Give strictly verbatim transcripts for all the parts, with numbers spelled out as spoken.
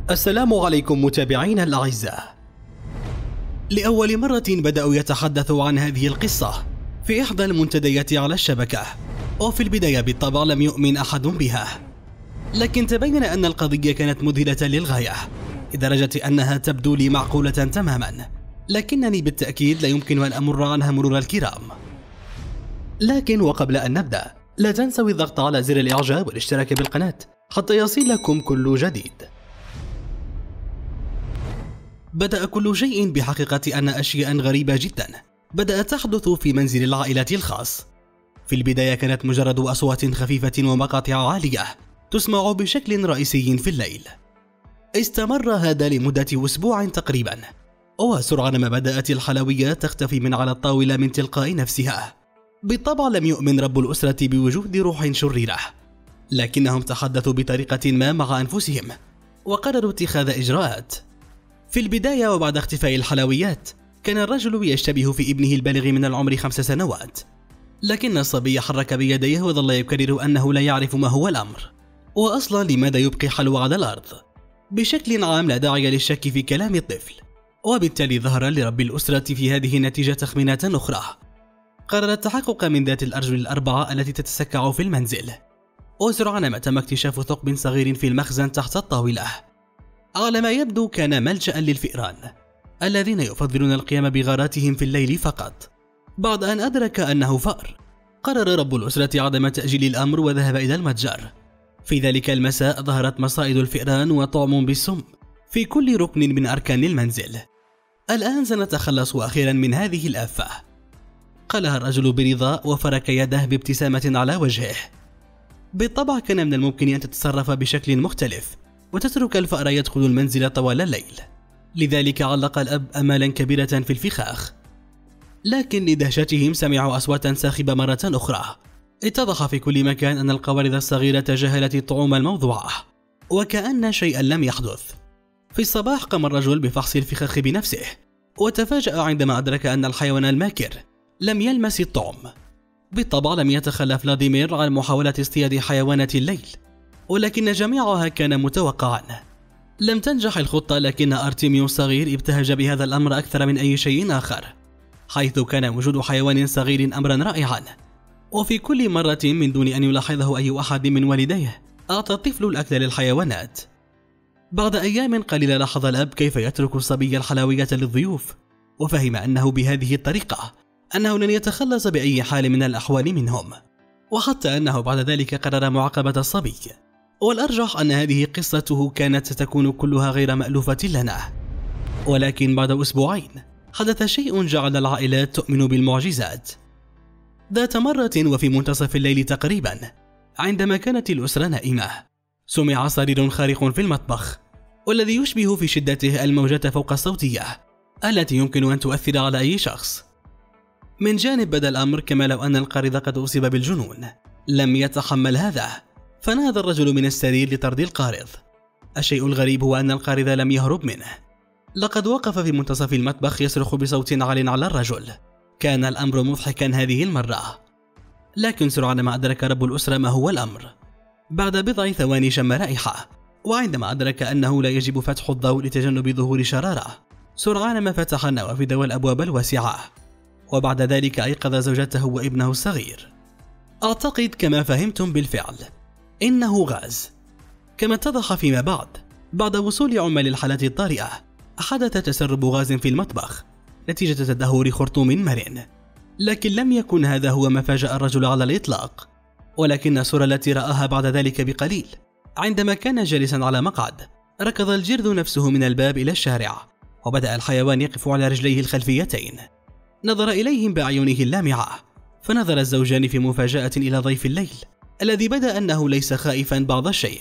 السلام عليكم متابعينا الأعزاء. لأول مرة بدأوا يتحدثوا عن هذه القصة في إحدى المنتديات على الشبكة، وفي البداية بالطبع لم يؤمن أحد بها، لكن تبين أن القضية كانت مذهلة للغاية لدرجة أنها تبدو لي معقولة تماما، لكنني بالتأكيد لا يمكن أن أمر عنها مرور الكرام. لكن وقبل أن نبدأ لا تنسوا الضغط على زر الإعجاب والاشتراك بالقناة حتى يصلكم كل جديد. بدأ كل شيء بحقيقة أن أشياء غريبة جدا بدأت تحدث في منزل العائلة الخاص. في البداية كانت مجرد أصوات خفيفة ومقاطع عالية تسمع بشكل رئيسي في الليل. استمر هذا لمدة أسبوع تقريبا، وسرعان ما بدأت الحلويات تختفي من على الطاولة من تلقاء نفسها. بالطبع لم يؤمن رب الأسرة بوجود روح شريرة، لكنهم تحدثوا بطريقة ما مع أنفسهم وقرروا اتخاذ إجراءات. في البداية وبعد اختفاء الحلويات كان الرجل يشتبه في ابنه البالغ من العمر خمس سنوات، لكن الصبي حرك بيديه وظل يكرر أنه لا يعرف ما هو الأمر، وأصلا لماذا يبقي حلوى على الأرض. بشكل عام لا داعي للشك في كلام الطفل، وبالتالي ظهر لرب الأسرة في هذه النتيجة تخمينات أخرى. قرر التحقق من ذات الأرجل الأربعة التي تتسكع في المنزل، وسرعان ما تم اكتشاف ثقب صغير في المخزن تحت الطاولة. على ما يبدو كان ملجأ للفئران الذين يفضلون القيام بغاراتهم في الليل فقط. بعد أن أدرك أنه فأر، قرر رب الأسرة عدم تأجيل الأمر وذهب إلى المتجر. في ذلك المساء ظهرت مصائد الفئران وطعم بالسم في كل ركن من أركان المنزل. الآن سنتخلص أخيرا من هذه الآفة، قالها الرجل برضا وفرك يده بابتسامة على وجهه. بالطبع كان من الممكن أن تتصرف بشكل مختلف وتترك الفأر يدخل المنزل طوال الليل، لذلك علق الأب أمالا كبيرة في الفخاخ. لكن لدهشتهم سمعوا أصواتا صاخبة مرة أخرى. اتضح في كل مكان أن القوارض الصغيرة تجاهلت الطعوم الموضوعة وكأن شيئا لم يحدث. في الصباح قام الرجل بفحص الفخاخ بنفسه، وتفاجأ عندما أدرك أن الحيوان الماكر لم يلمس الطعم. بالطبع لم يتخلى فلاديمير عن محاولة اصطياد حيوانات الليل، ولكن جميعها كان متوقعا. لم تنجح الخطة، لكن أرتيميو الصغير ابتهج بهذا الأمر أكثر من أي شيء آخر، حيث كان وجود حيوان صغير أمرا رائعا. وفي كل مرة من دون أن يلاحظه أي أحد من والديه أعطى الطفل الأكل للحيوانات. بعد أيام قليلة لاحظ الأب كيف يترك الصبي الحلويات للضيوف، وفهم أنه بهذه الطريقة أنه لن يتخلص بأي حال من الأحوال منهم، وحتى أنه بعد ذلك قرر معاقبة الصبي. والأرجح أن هذه قصته كانت ستكون كلها غير مألوفة لنا. ولكن بعد أسبوعين حدث شيء جعل العائلات تؤمن بالمعجزات. ذات مرة وفي منتصف الليل تقريبا، عندما كانت الأسرة نائمة، سمع صرير خارق في المطبخ، والذي يشبه في شدته الموجة فوق الصوتية التي يمكن أن تؤثر على أي شخص. من جانب بدا الأمر كما لو أن القارض قد أصيب بالجنون. لم يتحمل هذا، فنهض الرجل من السرير لطرد القارض. الشيء الغريب هو أن القارض لم يهرب منه، لقد وقف في منتصف المطبخ يصرخ بصوت عال على الرجل. كان الأمر مضحكا هذه المرة، لكن سرعان ما أدرك رب الأسرة ما هو الأمر. بعد بضع ثواني شم رائحة، وعندما أدرك أنه لا يجب فتح الضوء لتجنب ظهور شرارة، سرعان ما فتح النوافذ والأبواب الواسعة، وبعد ذلك أيقظ زوجته وابنه الصغير. أعتقد كما فهمتم بالفعل إنه غاز. كما اتضح فيما بعد بعد وصول عمال الحالة الطارئة، حدث تسرب غاز في المطبخ نتيجة تدهور خرطوم مرن. لكن لم يكن هذا هو ما فاجأ الرجل على الإطلاق، ولكن الصورة التي رآها بعد ذلك بقليل. عندما كان جالسا على مقعد، ركض الجرذ نفسه من الباب إلى الشارع، وبدأ الحيوان يقف على رجليه الخلفيتين. نظر إليهم بأعينه اللامعة، فنظر الزوجان في مفاجأة إلى ضيف الليل الذي بدا أنه ليس خائفا بعض الشيء.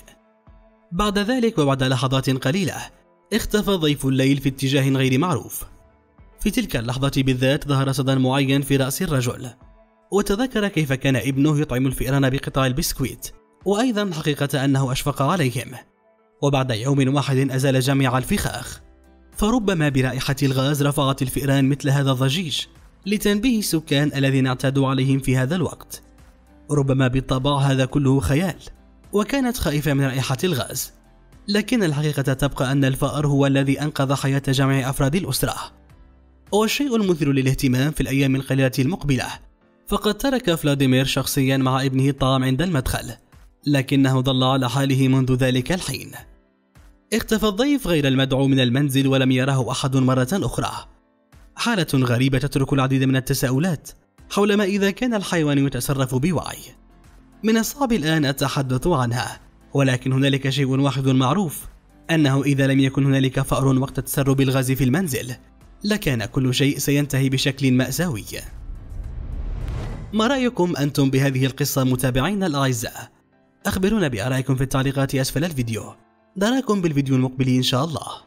بعد ذلك وبعد لحظات قليلة اختفى ضيف الليل في اتجاه غير معروف. في تلك اللحظة بالذات ظهر صدى معين في رأس الرجل، وتذكر كيف كان ابنه يطعم الفئران بقطع البسكويت، وأيضا حقيقة أنه أشفق عليهم. وبعد يوم واحد أزال جميع الفخاخ، فربما برائحة الغاز رفعت الفئران مثل هذا الضجيج لتنبيه السكان الذين اعتادوا عليهم في هذا الوقت. ربما بالطبع هذا كله خيال، وكانت خائفة من رائحة الغاز. لكن الحقيقة تبقى أن الفأر هو الذي أنقذ حياة جميع أفراد الأسرة. والشيء المثير للاهتمام في الأيام القليلة المقبلة، فقد ترك فلاديمير شخصيا مع ابنه الطعام عند المدخل، لكنه ظل على حاله منذ ذلك الحين. اختفى الضيف غير المدعو من المنزل ولم يره أحد مرة أخرى. حالة غريبة تترك العديد من التساؤلات حول ما إذا كان الحيوان يتصرف بوعي. من الصعب الآن التحدث عنها، ولكن هنالك شيء واحد معروف، أنه إذا لم يكن هنالك فأر وقت تسرب الغاز في المنزل لكان كل شيء سينتهي بشكل مأساوي. ما رأيكم أنتم بهذه القصة متابعينا الأعزاء؟ أخبرونا بآرائكم في التعليقات أسفل الفيديو. نراكم بالفيديو المقبل إن شاء الله.